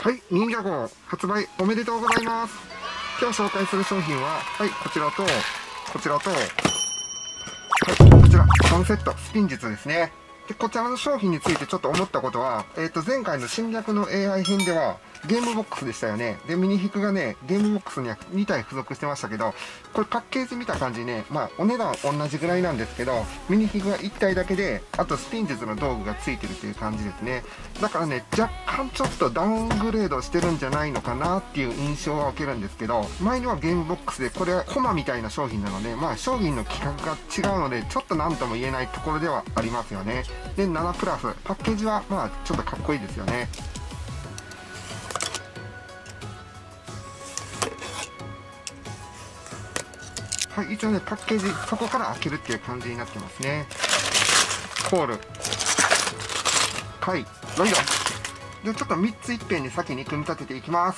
はい、忍者号発売おめでとうございます。今日紹介する商品は、はい、こちらと、こちらと、はい、こちら、3セット、スピン術ですね。で、こちらの商品についてちょっと思ったことは、前回の侵略の AI 編では、ゲームボックスでしたよね。で、ミニヒクがね、ゲームボックスには2体付属してましたけど、これパッケージ見た感じね、まあ、お値段同じぐらいなんですけど、ミニヒクが1体だけで、あとスピン術の道具が付いてるっていう感じですね。だからね、若干ちょっとダウングレードしてるんじゃないのかなっていう印象は受けるんですけど、前にはゲームボックスで、これはコマみたいな商品なので、まあ、商品の規格が違うので、ちょっと何とも言えないところではありますよね。で、7プラス、パッケージは、まあ、ちょっとかっこいいですよね。はい、一応ね、パッケージ、そこから開けるっていう感じになってますね。コール、カイ、ロイド。で、ちょっと3ついっぺんに先に組み立てていきます。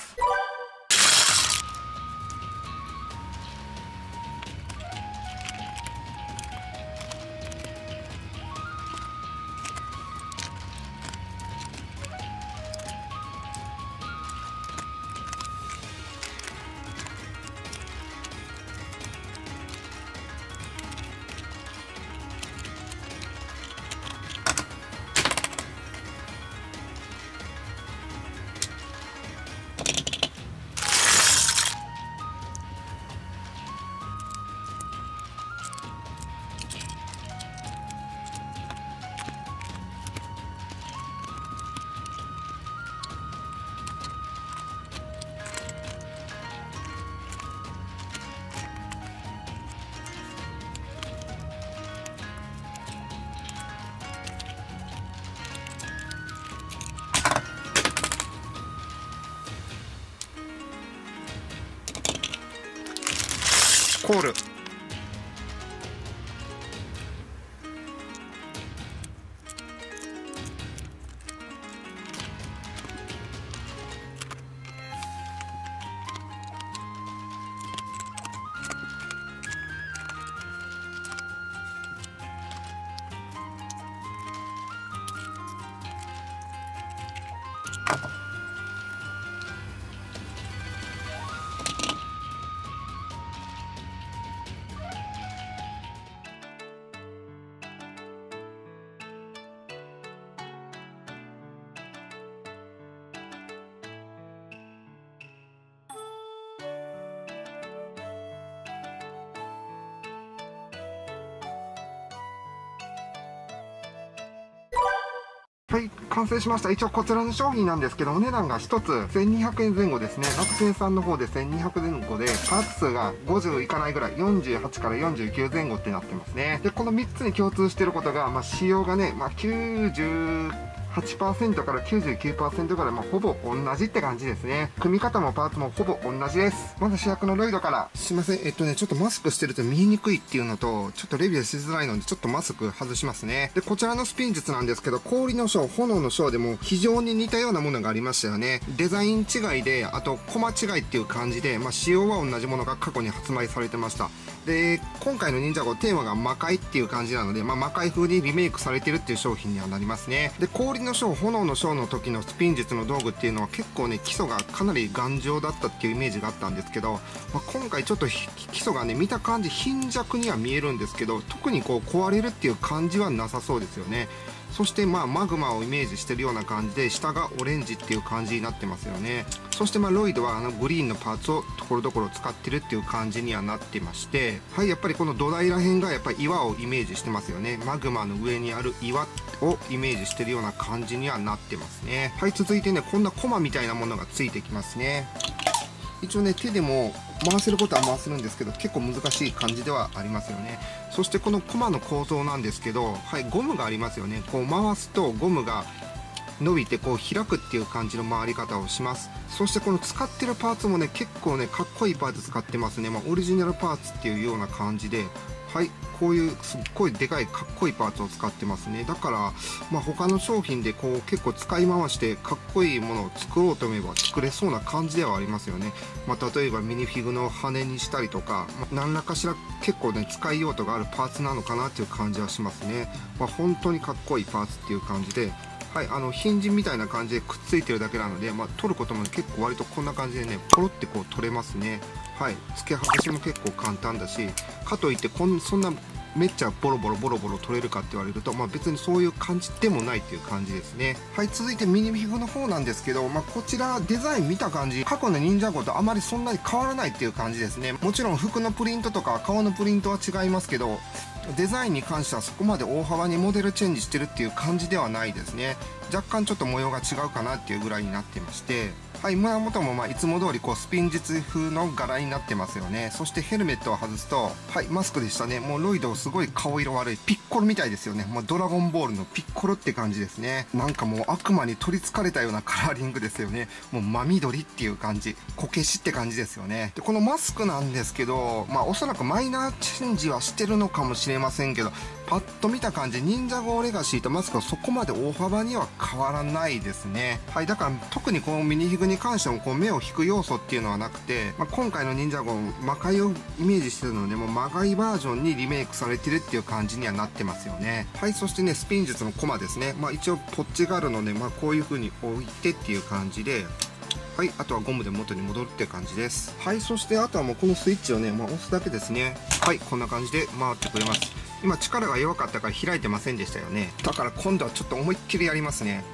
コール、はい、完成しました。一応こちらの商品なんですけど、お値段が1つ1200円前後ですね。楽天さんの方で1200前後で、パーツ数が50いかないぐらい、48から49前後ってなってますね。で、この3つに共通してることが、まあ、仕様がね、まあ、98% から 99% ぐらい、まあ、ほぼ同じって感じですね。組み方もパーツもほぼ同じです。まず主役のロイドから。すいません。ちょっとマスクしてると見えにくいっていうのと、ちょっとレビューしづらいので、ちょっとマスク外しますね。で、こちらのスピン術なんですけど、氷の章、炎の章でも非常に似たようなものがありましたよね。デザイン違いで、あと、コマ違いっていう感じで、まあ、仕様は同じものが過去に発売されてました。で、今回の忍者号テーマが魔界っていう感じなので、まあ、魔界風にリメイクされてるっていう商品にはなりますね。で、氷の章、炎の章の時のスピン術の道具っていうのは結構ね、基礎がかなり頑丈だったっていうイメージがあったんですけど、まあ、今回ちょっと基礎がね、見た感じ貧弱には見えるんですけど、特にこう壊れるっていう感じはなさそうですよね。そしてまあマグマをイメージしてるような感じで、下がオレンジっていう感じになってますよね。そしてまあロイドはグリーンのパーツをところどころ使ってるっていう感じにはなってまして、はい、やっぱりこの土台らへんがやっぱり岩をイメージしてますよね。マグマの上にある岩をイメージしてるような感じにはなってますね。はい、続いてね、こんなコマみたいなものがついてきますね。一応ね、手でも回せることは回せるんですけど、結構難しい感じではありますよね。そしてこのコマの構造なんですけど、はい、ゴムがありますよね。こう回すとゴムが伸びてこう開くっていう感じの回り方をします。そしてこの使ってるパーツもね、結構ね、かっこいいパーツ使ってますね。まあ、オリジナルパーツっていうような感じで、 はい、こういうすっごいでかいかっこいいパーツを使ってますね。だから、他の商品でこう結構使い回してかっこいいものを作ろうと思えば作れそうな感じではありますよね。例えばミニフィグの羽にしたりとか、何らかしら結構ね使い用途があるパーツなのかなっていう感じはしますね。本当にかっこいいパーツっていう感じで、はい、ヒンジみたいな感じでくっついてるだけなので、取ることも結構割とこんな感じでねポロってこう取れますね。はい、付け外しも結構簡単だし、かといってそんなめっちゃボロボロ取れるかって言われると、別にそういう感じでもないっていう感じですね。はい、続いてミニフィグの方なんですけど、こちらデザイン見た感じ過去の忍者号とあまりそんなに変わらないっていう感じですね。もちろん服のプリントとか顔のプリントは違いますけど、デザインに関してはそこまで大幅にモデルチェンジしてるっていう感じではないですね。若干ちょっと模様が違うかなっていうぐらいになってまして、はい、胸元もいつも通りこうスピン術風の柄になってますよね。そしてヘルメットを外すと、はい、マスクでしたね。もうロイドすごい顔色悪いピッコロみたいですよね。もうドラゴンボールのピッコロって感じですね。なんかもう悪魔に取りつかれたようなカラーリングですよね。もう真緑っていう感じ、こけしって感じですよね。でこのマスクなんですけど、おそらくマイナーチェンジはしてるのかもしれませんけど、パッと見た感じ忍者号レガシーとマスクはそこまで大幅には変わらないですね。はい、だから特にこのミニフィグに関してもこう目を引く要素っていうのはなくて、今回の忍者号魔界をイメージしてるので、もう魔界バージョンにリメイクされてるっていう感じにはなってますよね。はい、そしてねスピン術のコマですね。一応ポッチがあるので、こういう風に置いてっていう感じで、はい、あとはゴムで元に戻るって感じです。はい、そしてあとはもうこのスイッチをね、押すだけですね。はい、こんな感じで回ってくれます。今力が弱かったから開いてませんでしたよね。だから今度はちょっと思いっきりやりますね。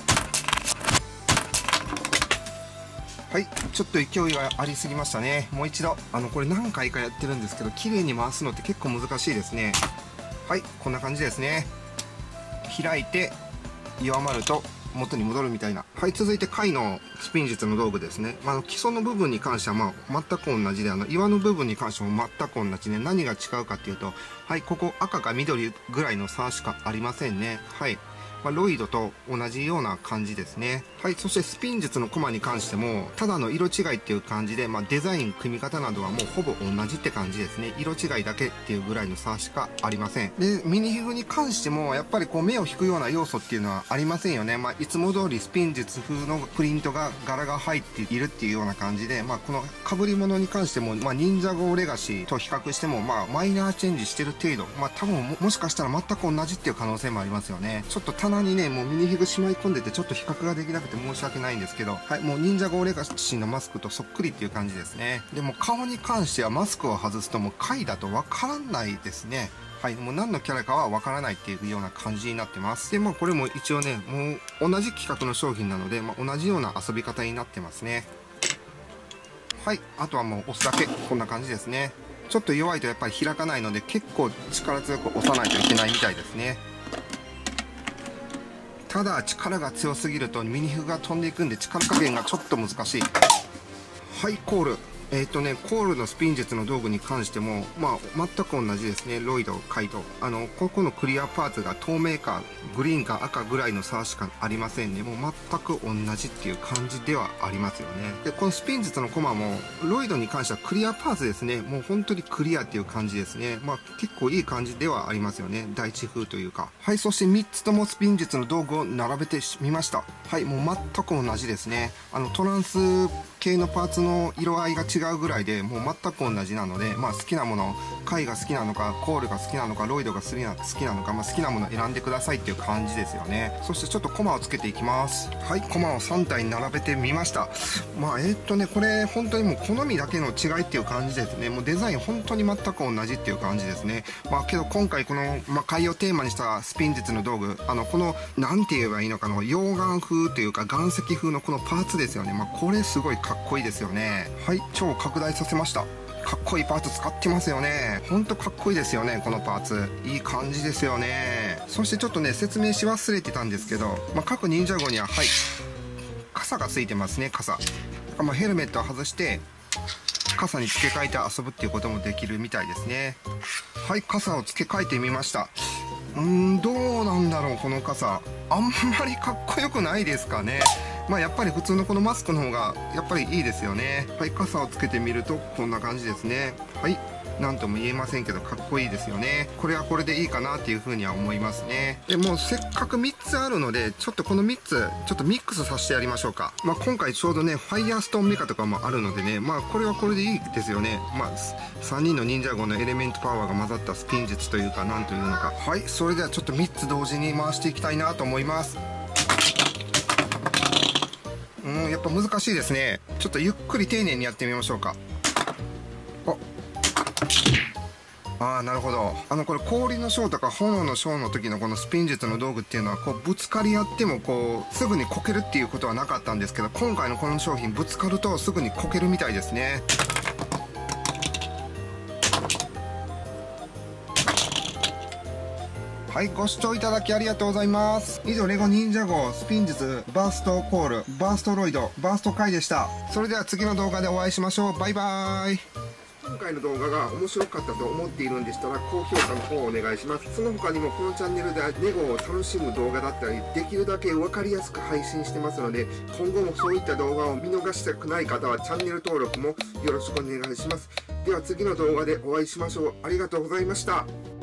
はい、ちょっと勢いがありすぎましたね。もう一度これ何回かやってるんですけど、綺麗に回すのって結構難しいですね。はい、こんな感じですね。開いて弱まると元に戻るみたいな。はい、続いて貝のスピン術の道具ですね。基礎の部分に関しては全く同じで、岩の部分に関しても全く同じで、何が違うかっていうと、はい、ここ赤か緑ぐらいの差しかありませんね。はい、ロイドと同じような感じですね。はい、そしてスピン術のコマに関してもただの色違いっていう感じで、デザイン組み方などはもうほぼ同じって感じですね。色違いだけっていうぐらいの差しかありません。でミニフィグに関してもやっぱりこう目を引くような要素っていうのはありませんよね。いつも通りスピン術風のプリントが柄が入っているっていうような感じで、この被り物に関しても、忍者号レガシーと比較してもマイナーチェンジしてる程度、多分もしかしたら全く同じっていう可能性もありますよね。ちょっと棚にねもうミニフィグしまい込んでてちょっと比較ができなくて申し訳ないんですけど、はい、もう忍者号レガシーのマスクとそっくりっていう感じですね。でも顔に関してはマスクを外すともう貝だとわからないですね。はい、もう何のキャラかはわからないっていうような感じになってます。でこれも一応ねもう同じ規格の商品なので、同じような遊び方になってますね。はい、あとはもう押すだけ、こんな感じですね。ちょっと弱いとやっぱり開かないので結構力強く押さないといけないみたいですね。ただ力が強すぎるとミニフィグが飛んでいくんで力加減がちょっと難しい。はい、コール。コールのスピン術の道具に関しても、全く同じですね。ロイド、カイト。ここのクリアパーツが透明か、グリーンか赤ぐらいの差しかありませんね。もう全く同じっていう感じではありますよね。で、このスピン術のコマも、ロイドに関してはクリアパーツですね。もう本当にクリアっていう感じですね。結構いい感じではありますよね。第一風というか。はい、そして3つともスピン術の道具を並べてみました。はい、もう全く同じですね。トランス系のパーツの色合いが違うぐらいでもう全く同じなので、好きなもの、貝が好きなのかコールが好きなのかロイドが好きなのか、好きなものを選んでくださいっていう感じですよね。そしてちょっとコマをつけていきます。はい、コマを3体並べてみました。これ本当にもう好みだけの違いっていう感じですね。もうデザイン本当に全く同じっていう感じですね。けど今回この貝をテーマにしたスピン術の道具、このなんて言えばいいのかな、溶岩風というか岩石風のこのパーツですよね。これすごいかっこいいですよね。はい、超拡大させました。かっこいいパーツ使ってますよね。ほんとかっこいいですよね。このパーツいい感じですよね。そしてちょっとね説明し忘れてたんですけど、各忍者号にははい傘がついてますね。傘ヘルメットを外して傘に付け替えて遊ぶっていうこともできるみたいですね。はい、傘を付け替えてみました。どうなんだろう、この傘あんまりかっこよくないですかね。やっぱり普通のこのマスクの方がやっぱりいいですよね。はい、傘をつけてみるとこんな感じですね。はい、 何とも言えませんけど、かっこいいですよね。これはこれでいいかなっていうふうには思いますね。でもうせっかく3つあるので、ちょっとこの3つちょっとミックスさせてやりましょうか。今回ちょうどねファイヤーストーンメカとかもあるのでね、これはこれでいいですよね。3人の忍者号のエレメントパワーが混ざったスピン術というか、なんというのか。はい、それではちょっと3つ同時に回していきたいなと思います。やっぱ難しいですね。ちょっとゆっくり丁寧にやってみましょうか。なるほど。これ氷のショーとか炎のショーの時のこのスピン術の道具っていうのは、ぶつかり合ってもすぐにこけるっていうことはなかったんですけど、今回のこの商品ぶつかるとすぐにこけるみたいですね。はい、ご視聴いただきありがとうございます。以上、レゴ忍者号スピン術バーストコールバーストロイドバースト回でした。それでは次の動画でお会いしましょう。バイバーイ。今回の動画が面白かったと思っているんでしたら、高評価の方をお願いします。その他にもこのチャンネルではレゴを楽しむ動画だったり、できるだけ分かりやすく配信してますので、今後もそういった動画を見逃したくない方はチャンネル登録もよろしくお願いします。では次の動画でお会いしましょう。ありがとうございました。